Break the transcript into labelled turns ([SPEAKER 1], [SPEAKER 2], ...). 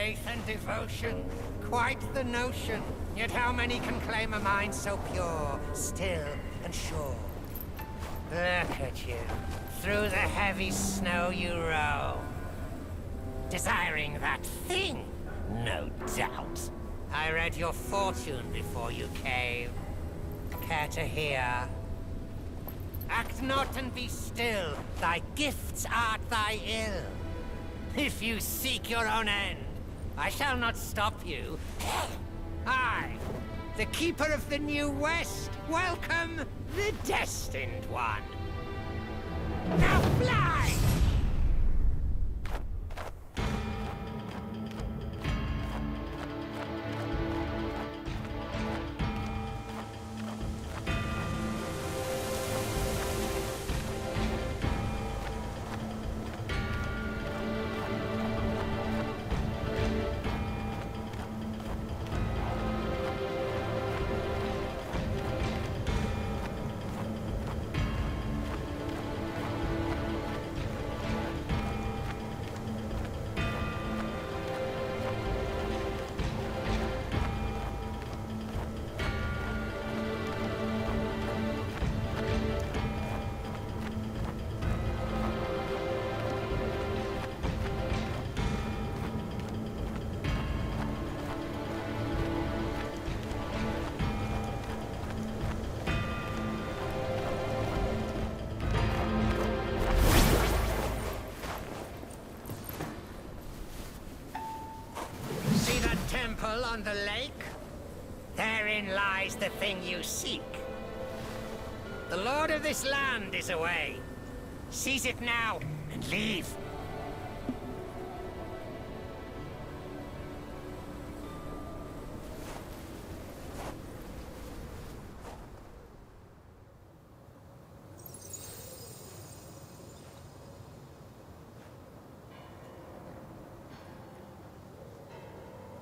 [SPEAKER 1] faith and devotion. Quite the notion. Yet how many can claim a mind so pure, still, and sure? Look at you. Through the heavy snow you roam. Desiring that thing, no doubt. I read your fortune before you came. Care to hear? Act not and be still. Thy gifts art thy ill. If you seek your own end, I shall not stop you. I, the Keeper of the New West, welcome the Destined One. Now fly! On the lake? Therein lies the thing you seek. The lord of this land is away. Seize it now and leave.